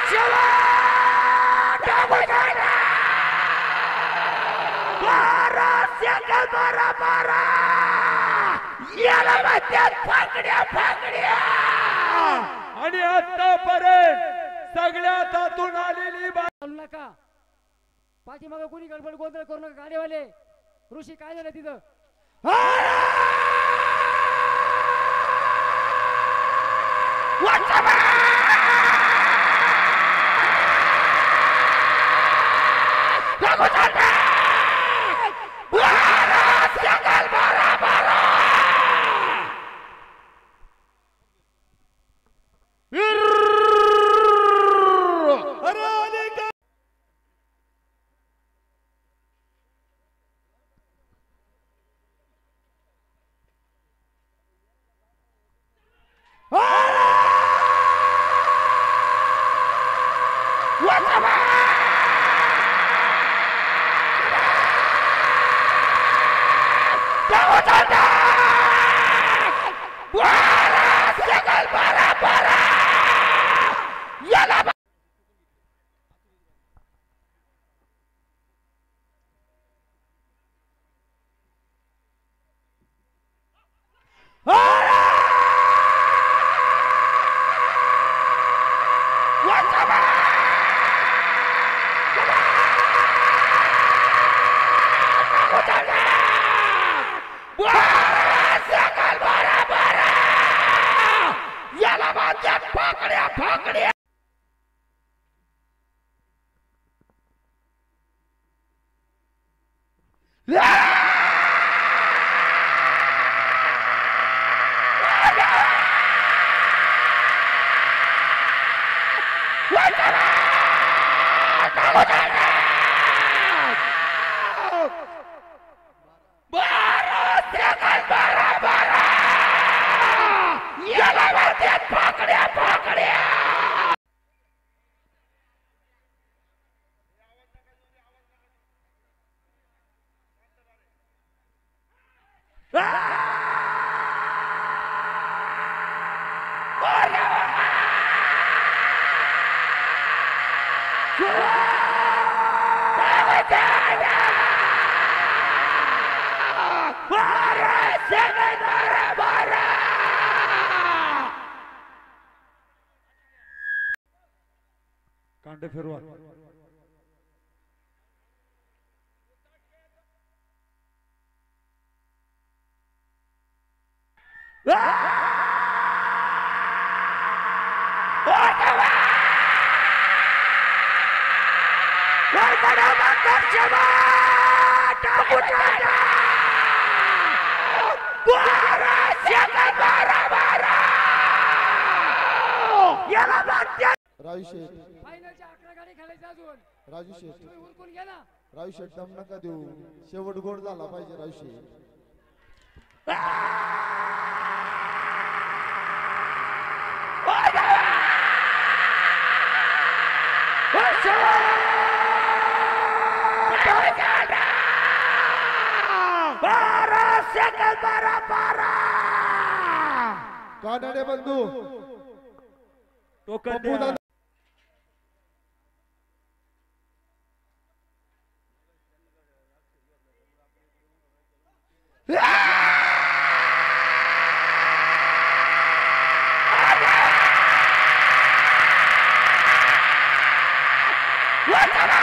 आणि आतापर्यंत सगळ्यात आतून आलेली नका पाठीमागे कोणी गडबड गोंधळ करू नका गाडीवाले ऋषी काय झालं तिथं कांडे फिरवा राजू शेठ फायनलच्या 11 गाडी खेळायच्या अजून राजू शेठ तुम्ही उरकून घ्या ना राजू शेठ दम नका देऊ शेवट गोड झाला पाहिजे राजू शेठ कानडे बंधू टोकन पप्पू दादा What the